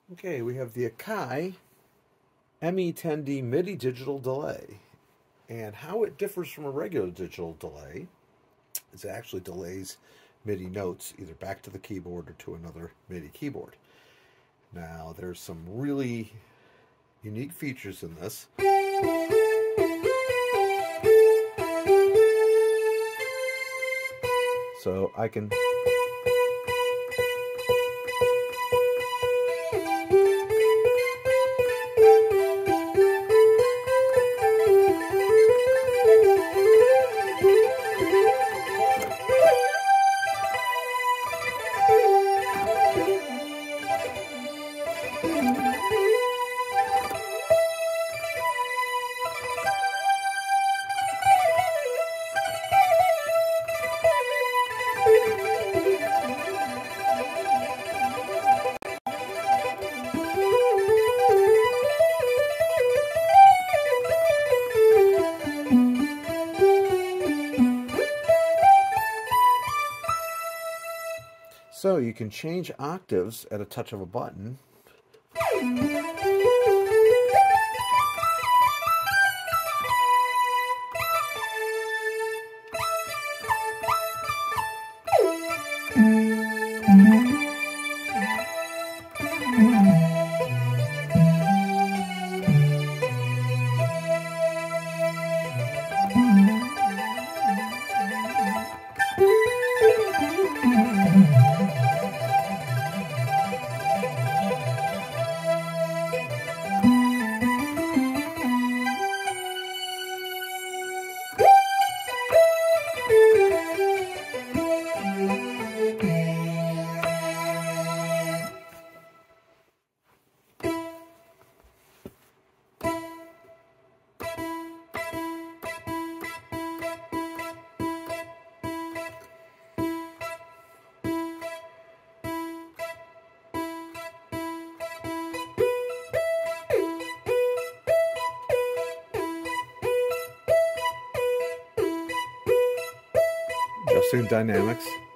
Okay, we have the Akai ME10D MIDI digital delay. And how it differs from a regular digital delay is it actually delays MIDI notes either back to the keyboard or to another MIDI keyboard. Now, there's some really unique features in this. So I can So you can change octaves at a touch of a button. Adjusting dynamics.